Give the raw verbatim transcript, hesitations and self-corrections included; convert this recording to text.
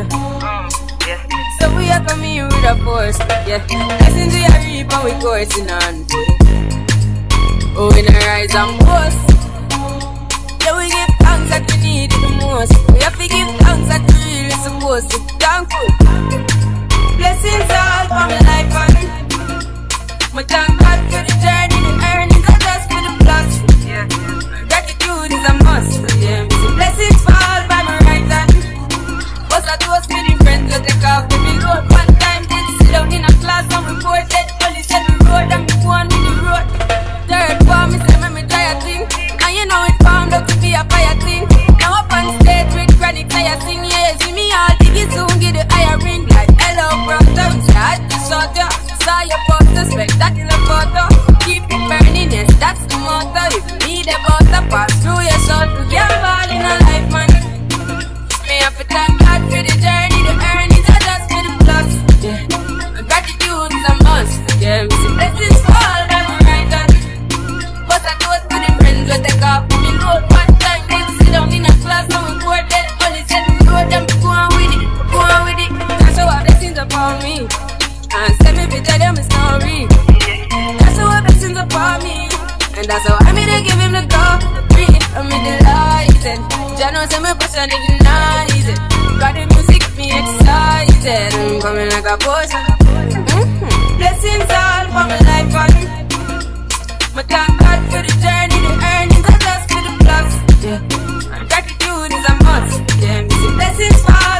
yeah. So we are coming here with a force, yeah. Blessings we are reap and we coursing on. Oh, we not rise and boast. Yeah, we give thanks that we need it the most. We have to give thanks that we really supposed to. Thankful. Blessings all for my life and my thank God for the journey, the earnings are just for the plus. Yeah. Gratitude is a must. Yeah. Blessings fall by my right hand. What's that was for the friends that take off the road. One time did sit down in a class and we bored dead. Only said the road and we go on with the road. Third form, me say me try a thing. And you know it formed up to be a fire thing. Now up on stage with chronic I sing. Yeah, you see me all diggy soon get the higher ring. Like hello brother, say I just saw ya. Saw your poster, spectacular photo. Keep it burning, yes, that's the motto. If you need a butter, pass through your soul. Yeah, I'm all in a life, man. Me have to thank God for the journey, the earnings are just for the plus. Yeah, gratitude is a must. Yeah, me see blessings fall by my right hand. But I do it to the friends that take off me load. One time they sit down in a class and we bored dead. Only said the road and we go on with it, go on with it. That's how blessings upon me. And send me picture them a story. That's how blessings upon me. And that's how I made to give him the go. Breathe from me delighted. Jah knows I'm a person ignite it. Got the music me excited. I'm coming like a potion. Mm-hmm. Blessings all for my life and my thank God for the journey, the earnings are just for the plus. Yeah. And gratitude is a must. Yeah, me see blessings fall.